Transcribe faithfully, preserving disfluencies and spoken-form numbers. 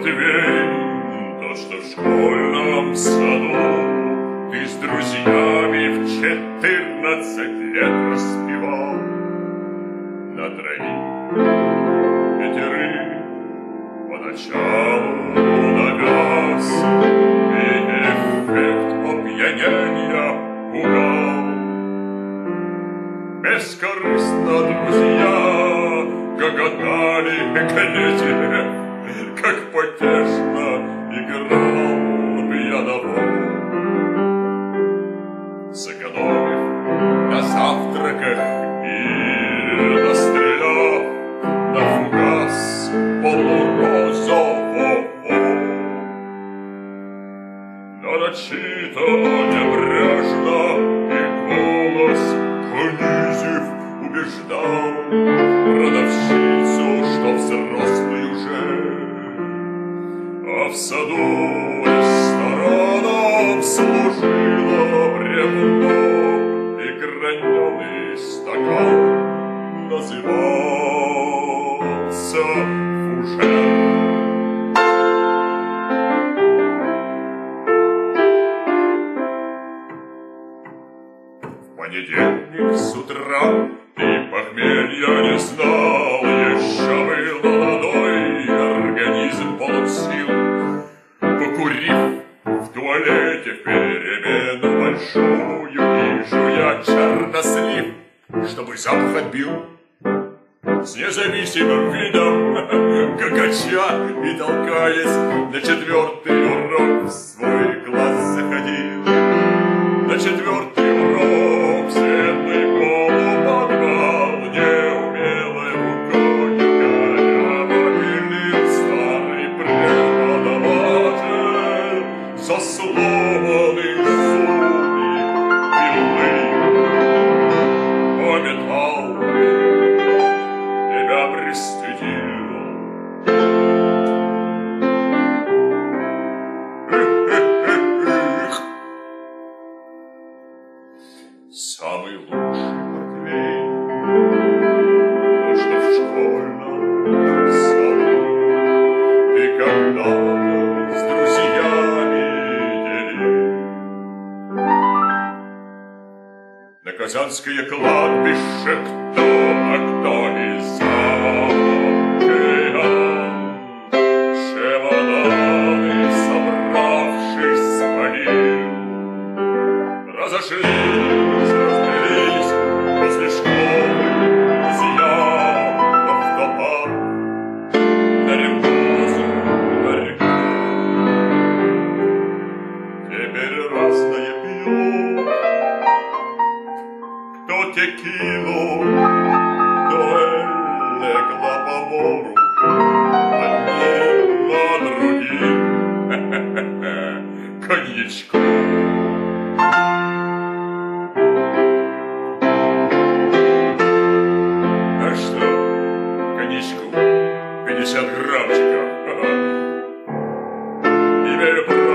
Матвей, то, что в школьном саду ты с друзьями в четырнадцать лет распевал на троих пятерых поначалу навяз и эффект опьянения пугал. Бескорыстно друзья гоготали, глядя, как потешно играл пьяновод. Сэкономив на завтраках и настреляв наугас полурозового, но нарочито небрежно и голос понизив убеждал продавщицу, что взрослый уже, а в саду рестораном служило бревно, и граненый стакан назывался фужер. В понедельник с утра ты похмелья не знал, еще был молодой организм полон сил. Покурив в туалете в перемену большую и жуя чернослив, чтобы запах отбил, с независимым видом гагача и толкаясь, на четвертый урок в свой класс заходил. На четвертый урок светлый полуподвал неумелой рукой коряво пилил старый преподаватель, заслованный зубы пилы. Пометал, тебя пристыдил. Самый лучший Матвей, то, что в школьном саду ты когда-то с друзьями делил. На Казанское кладбище кто, а кто из чемоданы, собравшись, спалил. Разошлись, разбились после школы друзья в автопарк на Рембузу, на реку. Теперь разное пьют, кто текилу, кто эле клопомору, одни на других коньячку. пятьдесят граммчиков. Имею право